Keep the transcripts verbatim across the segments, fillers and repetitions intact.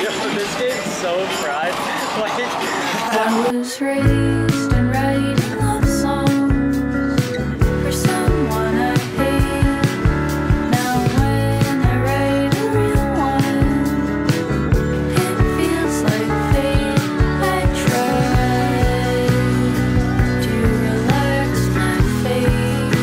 Yo, this game's so fried. Like, I was raised in writing love songs for someone I hate. Now when I write a real one, it feels like fate. I try to relax my fate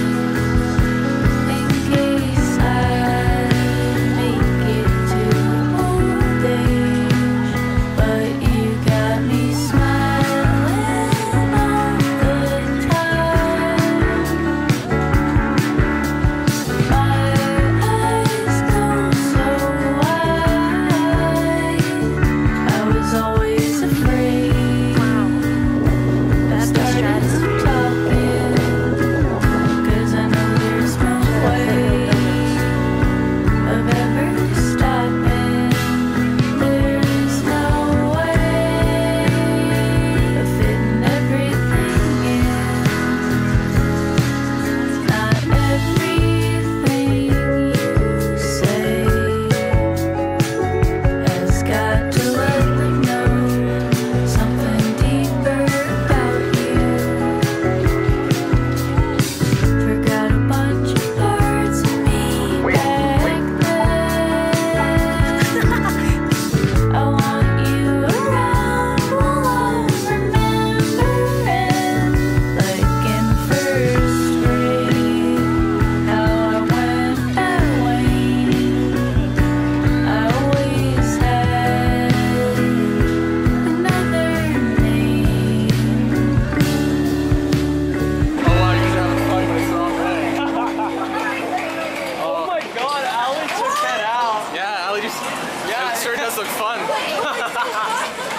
in case I make it to old age. But you got me smiling all the time. My eyes go so wide. I was always afraid. That's the stress. Started talking, 'cause I know there's no way of ever stopping. There's no way of fitting everything in. Not everything you say has got to let them know something deeper about you. Forgot a bunch of parts of me back then. I want you around while I'm remembering, like in first grade, how I went by Wayne. I always had another name. Oh wow, you're having fun with this already. oh my god, Ali took that out. Yeah, Ali just. Yeah. It sure does look fun.